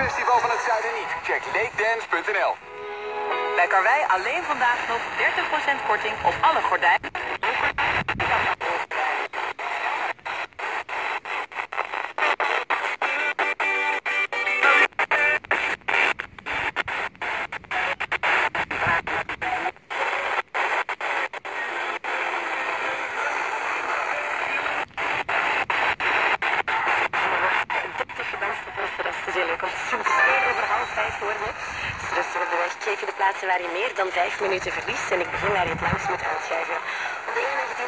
Festival van het Zuiden niet? Check lakedance.nl. Bij Karwei alleen vandaag nog 30% korting op alle gordijnen. Ik geef je de plaatsen waar je meer dan 5 minuten verliest en ik begin waar je het langst moet aanschuiven. Op de 19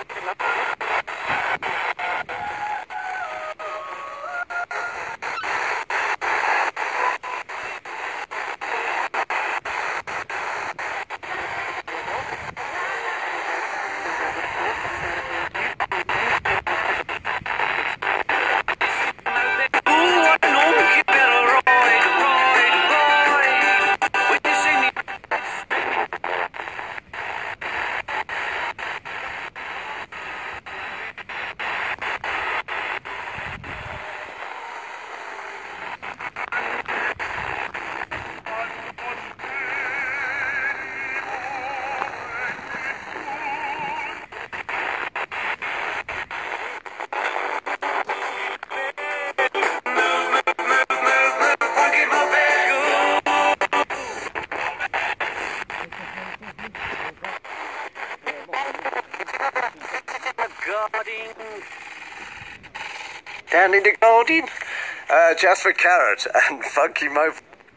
Down in the garden, just for carrot and funky mo.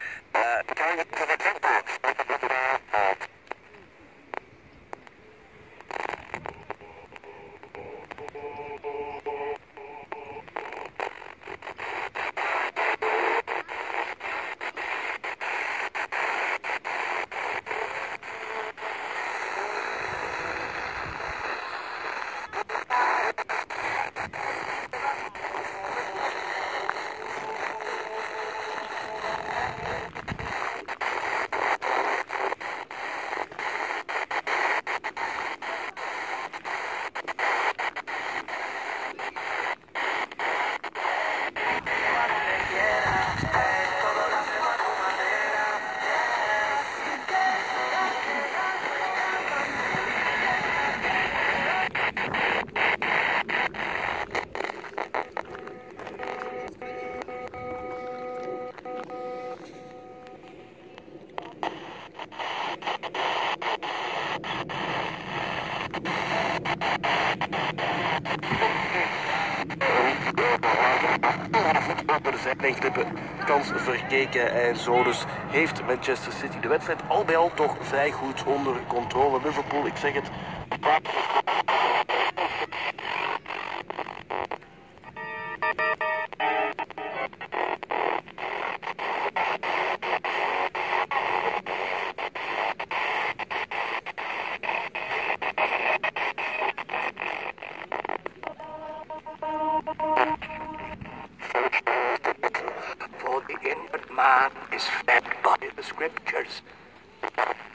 Er zijn enkele kans verkeken en zo dus heeft Manchester City de wedstrijd al bij al toch vrij goed onder controle. Liverpool, ik zeg het. For the inward man is fed by the scriptures.